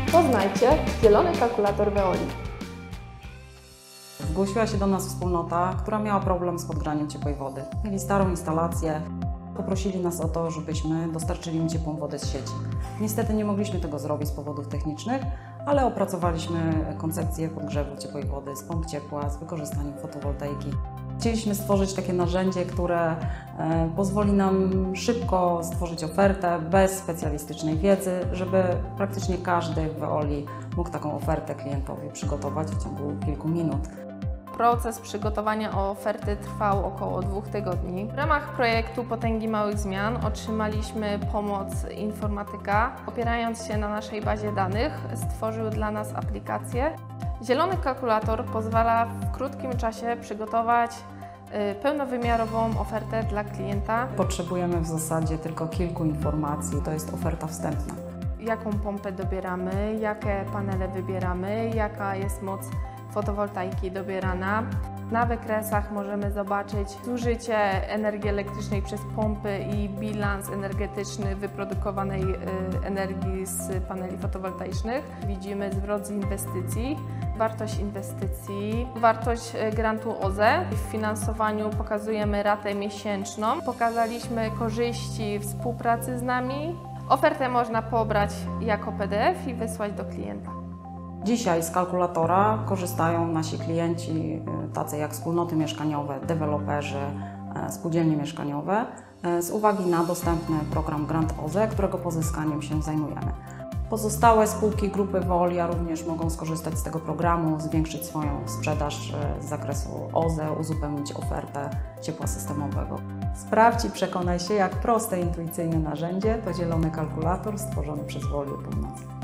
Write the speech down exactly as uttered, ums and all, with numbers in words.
Poznajcie zielony kalkulator Veoli. Zgłosiła się do nas wspólnota, która miała problem z podgraniem ciepłej wody. Mieli starą instalację, poprosili nas o to, żebyśmy dostarczyli im ciepłą wodę z sieci. Niestety nie mogliśmy tego zrobić z powodów technicznych, ale opracowaliśmy koncepcję podgrzewu ciepłej wody z pomp ciepła z wykorzystaniem fotowoltaiki. Chcieliśmy stworzyć takie narzędzie, które pozwoli nam szybko stworzyć ofertę bez specjalistycznej wiedzy, żeby praktycznie każdy w Veoli mógł taką ofertę klientowi przygotować w ciągu kilku minut. Proces przygotowania oferty trwał około dwóch tygodni. W ramach projektu Potęgi Małych Zmian otrzymaliśmy pomoc informatyka. Opierając się na naszej bazie danych, stworzył dla nas aplikację. Zielony kalkulator pozwala w krótkim czasie przygotować pełnowymiarową ofertę dla klienta. Potrzebujemy w zasadzie tylko kilku informacji, to jest oferta wstępna. Jaką pompę dobieramy, jakie panele wybieramy, jaka jest moc fotowoltaiki dobierana. Na wykresach możemy zobaczyć zużycie energii elektrycznej przez pompy i bilans energetyczny wyprodukowanej energii z paneli fotowoltaicznych. Widzimy zwrot z inwestycji, wartość inwestycji, wartość grantu O Z E. W finansowaniu pokazujemy ratę miesięczną. Pokazaliśmy korzyści współpracy z nami. Ofertę można pobrać jako P D F i wysłać do klienta. Dzisiaj z kalkulatora korzystają nasi klienci, tacy jak wspólnoty mieszkaniowe, deweloperzy, spółdzielnie mieszkaniowe, z uwagi na dostępny program Grant O Z E, którego pozyskaniem się zajmujemy. Pozostałe spółki grupy Veolia również mogą skorzystać z tego programu, zwiększyć swoją sprzedaż z zakresu O Z E, uzupełnić ofertę ciepła systemowego. Sprawdź i przekonaj się, jak proste i intuicyjne narzędzie to zielony kalkulator stworzony przez Veolię Północ.